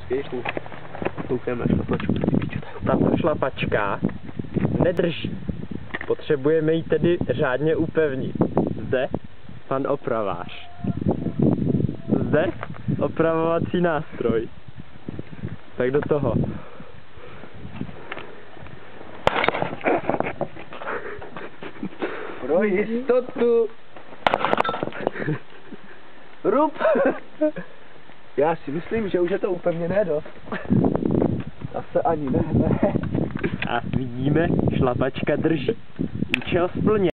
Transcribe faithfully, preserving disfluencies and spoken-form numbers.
Počkej, tu koukneme na šlapačku. Tato šlapačka nedrží. Potřebujeme ji tedy řádně upevnit. Zde pan opravář. Zde opravovací nástroj. Tak do toho. Pro jistotu. Rub. Já si myslím, že už je to upevněné dost. Zase ani ne, ne. A vidíme, šlapačka drží. Účel splněn.